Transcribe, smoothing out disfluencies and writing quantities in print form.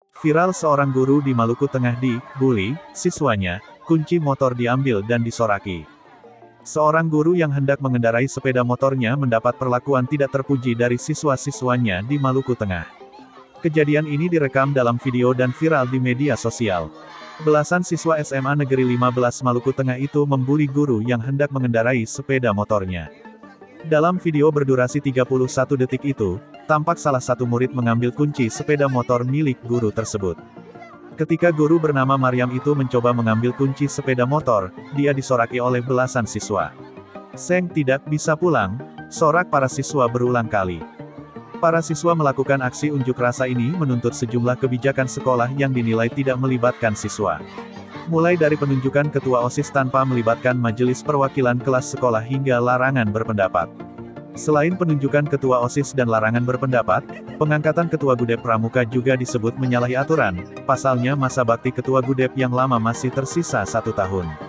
Viral seorang guru di Maluku Tengah dibully siswanya, kunci motor diambil dan disoraki. Seorang guru yang hendak mengendarai sepeda motornya mendapat perlakuan tidak terpuji dari siswa-siswanya di Maluku Tengah. Kejadian ini direkam dalam video dan viral di media sosial. Belasan siswa SMA Negeri 15 Maluku Tengah itu membuli guru yang hendak mengendarai sepeda motornya. Dalam video berdurasi 31 detik itu, tampak salah satu murid mengambil kunci sepeda motor milik guru tersebut. Ketika guru bernama Maryam itu mencoba mengambil kunci sepeda motor, dia disoraki oleh belasan siswa. "Seng tidak bisa pulang," sorak para siswa berulang kali. Para siswa melakukan aksi unjuk rasa ini menuntut sejumlah kebijakan sekolah yang dinilai tidak melibatkan siswa. Mulai dari penunjukan ketua OSIS tanpa melibatkan majelis perwakilan kelas sekolah hingga larangan berpendapat. Selain penunjukan ketua OSIS dan larangan berpendapat, pengangkatan ketua Gudep Pramuka juga disebut menyalahi aturan, pasalnya masa bakti ketua Gudep yang lama masih tersisa 1 tahun.